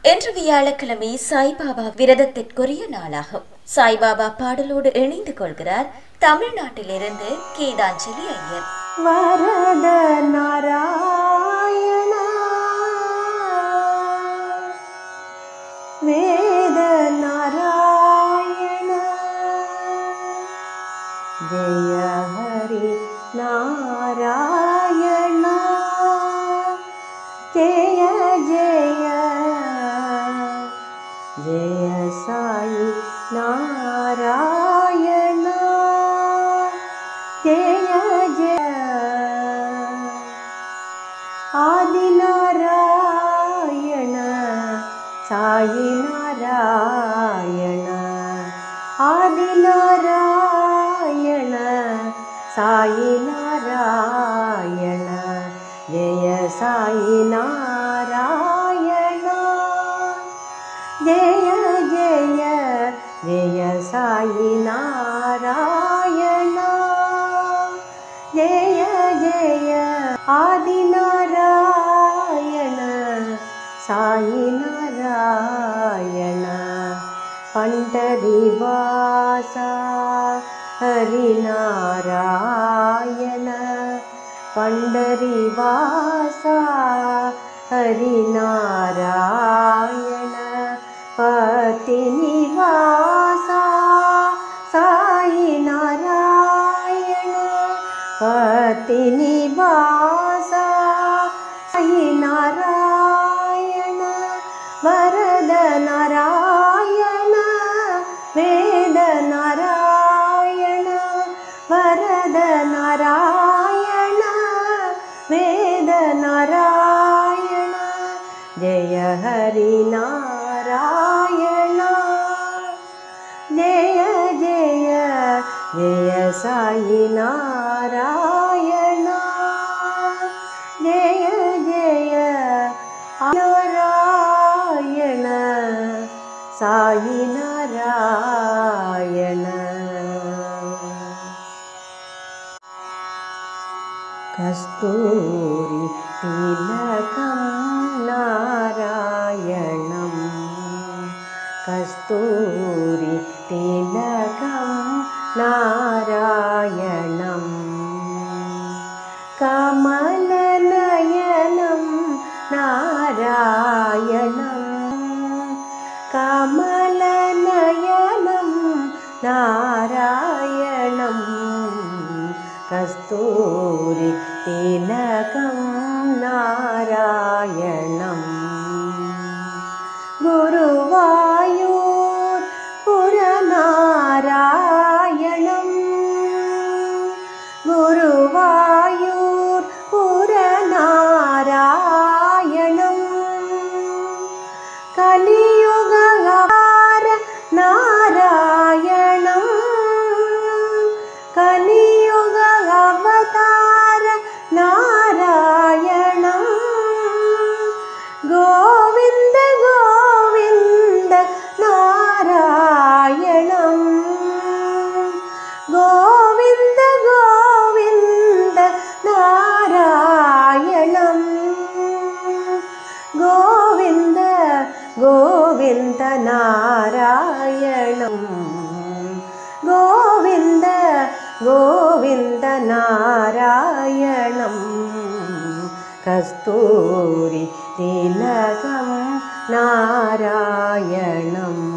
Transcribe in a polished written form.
இன்று வியாழக்கிழமை சாய்பாபா விரதத்திற்குரிய நாளாகும். சாய்பாபா பாடலோடு இணைந்து கொள்கிறார் தமிழ்நாட்டிலிருந்து கீதாஞ்சலி ஐயர். வரத நாராயண வேத நாராயண ஜெய ஹரி நாராயண ஜெய ஜெய ஜெய சாயி நாராயண ஜெய ஜெய ஆதி நாராயண சாயி நாராயண ஆதி நாராயண சாயி நாராயண ஜெய சாயி நாராயண ஜெய ஜெய ஜெய சாயி நாராயண ஜெய ஜெய ஆதி நாராயண சாயி நாராயண பண்டரிவாசா ஹரி நாராயண பண்டரிவாசா ஹரி நாராயண பத்தினிவாசா சாயி நாராயண பத்தினிவாசா சாயி நாராயண வரத நாராயண வேத நாராயண வரத நாராயண வேத நாராயண ஜெய ஹரி நாராயண ஜெய ஜெய ஜெய சாயி நாராயண ஜெய ஜெய நாராயண சாயி நாராயண கஸ்தூரி திலகம் நாராயணம் கஸ்தூரி திலகம் நாராயணம் கமலநயனம் நாராயணம் கமலநயனம் நாராயணம் கஸ்தூரி திலகம் நாராயணம் குருவாயூர் புரநாராயணம் குருவாயூர் புரநாராயணம் கலியுகார நாராயணம் கலியுக அவதார நாராயணம் கோவிந்த கோவிந்த நாராயணம் கோவிந்த கோவிந்த நாராயணம் கோவிந்த கோவிந்த நாராயணம் கோவிந்த கோவிந்த நாராயணம் கஸ்தூரி திலகம் நாராயணம்